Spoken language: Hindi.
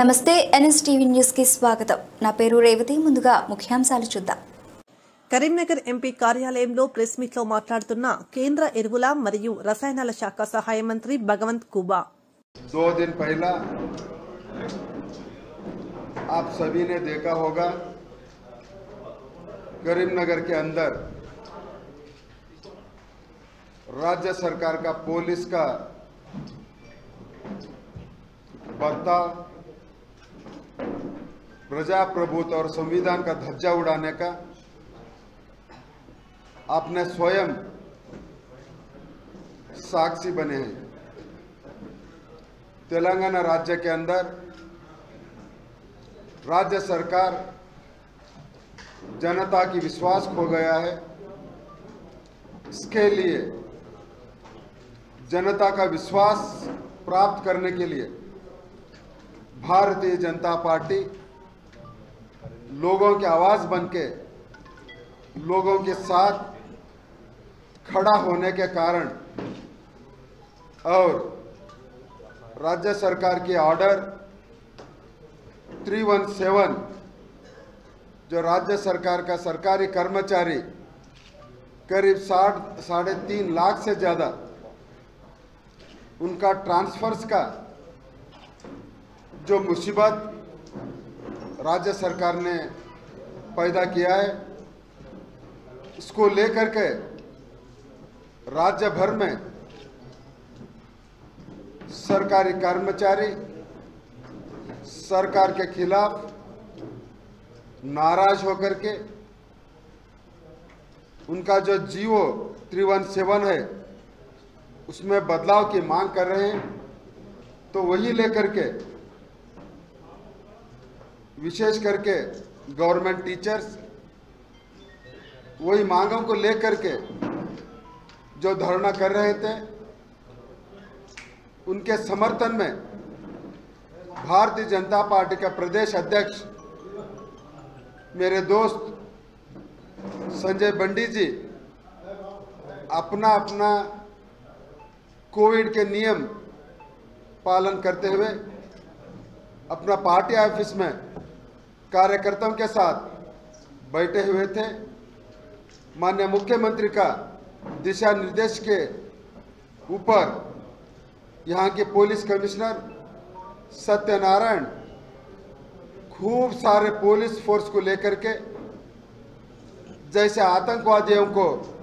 నమస్తే ఎన్ఎస్టీవీ న్యూస్ కి స్వాగతం. నా పేరు రేవతి. ముందుగా ముఖ్యాంశాలు చూద్దాం. కరీంనగర్ ఎంపీ కార్యాలయంలో ప్రెస్ మీట్ లో మాట్లాడుతున్న కేంద్ర ఎరువుల మరియు రసాయనాల శాఖ సహాయ మంత్రి భగవంత్ కుబా. 2 दिन पहला आप सभी ने देखा होगा करीमनगर के अंदर राज्य सरकार का पुलिस का बर्ताव प्रजाप्रभुत्व और संविधान का ध्वजा उड़ाने का आपने स्वयं साक्षी बने हैं। तेलंगाना राज्य के अंदर राज्य सरकार जनता की विश्वास खो गया है। इसके लिए जनता का विश्वास प्राप्त करने के लिए भारतीय जनता पार्टी लोगों की आवाज बनके लोगों के साथ खड़ा होने के कारण और राज्य सरकार की ऑर्डर 317 जो राज्य सरकार का सरकारी कर्मचारी करीब 3.5 लाख से ज़्यादा उनका ट्रांसफर्स का जो मुसीबत राज्य सरकार ने पैदा किया है, इसको लेकर के राज्य भर में सरकारी कर्मचारी सरकार के खिलाफ नाराज होकर के उनका जो जीओ 317 है उसमें बदलाव की मांग कर रहे हैं। तो वही लेकर के विशेष करके गवर्नमेंट टीचर्स वही मांगों को लेकर के जो धरना कर रहे थे, उनके समर्थन में भारतीय जनता पार्टी का प्रदेश अध्यक्ष मेरे दोस्त संजय बंडी जी अपना कोविड के नियम पालन करते हुए अपना पार्टी ऑफिस में कार्यकर्ताओं के साथ बैठे हुए थे। माननीय मुख्यमंत्री का दिशा निर्देश के ऊपर यहाँ के पुलिस कमिश्नर सत्यनारायण खूब सारे पुलिस फोर्स को लेकर के जैसे आतंकवादियों को